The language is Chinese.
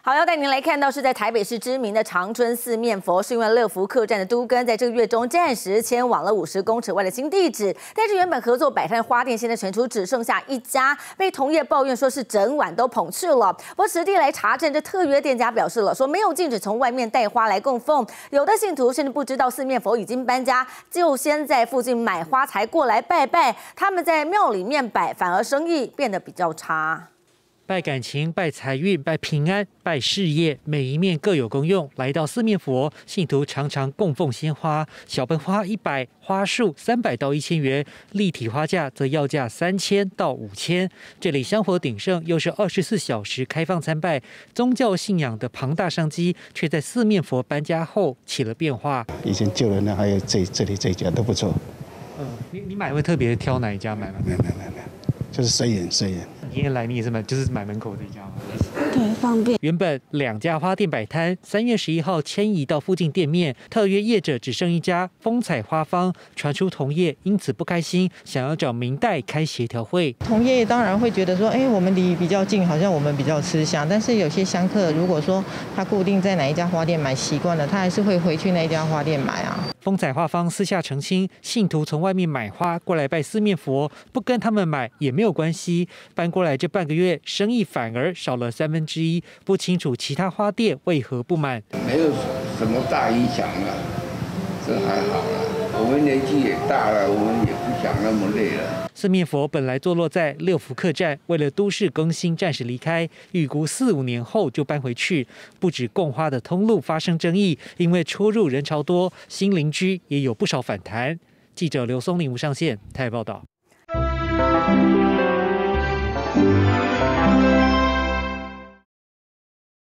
好，要带您来看到是在台北市知名的长春四面佛，是因为乐福客栈的都更在这个月中暂时迁往了50公尺外的新地址，但是原本合作摆摊的花店现在传出只剩下一家，被同业抱怨说是整晚都捧去了。不过实地来查证，这特约店家表示了，说没有禁止从外面带花来供奉，有的信徒甚至不知道四面佛已经搬家，就先在附近买花才过来拜拜，他们在庙里面摆，反而生意变得比较差。 拜感情、拜财运、拜平安、拜事业，每一面各有功用。来到四面佛，信徒常常供奉鲜花，小盆花100，花束300到1000元，立体花架则要价3000到5000。这里香火鼎盛，又是24小时开放参拜，宗教信仰的庞大商机，却在四面佛搬家后起了变化。 以前旧人呢，还有这里这一家都不错。 你买会特别挑哪一家买吗？ 没有，就是随缘。 今天来你也是买门口这一家吗？ 对，方便。 原本2家花店摆摊，3月11号迁移到附近店面，特约业者只剩一家风采花坊，传出同业因此不开心，想要找明代开协调会。 同业当然会觉得说，我们离比较近，好像我们比较吃香。但是有些香客如果说他固定在哪一家花店买习惯了，他还是会回去那一家花店买啊。 风采花坊私下澄清，信徒从外面买花过来拜四面佛，不跟他们买也没有关系。搬过来这半个月，生意反而少了1/3，不清楚其他花店为何不满。 没有什么大影响了，这还好了。我们年纪也大了，我们也不想那么累了。 四面佛本来坐落在六福客栈，为了都市更新暂时离开，预估4、5年后就搬回去。不止供花的通路发生争议，因为出入人潮多，新邻居也有不少反弹。记者刘松林无上线台北报道。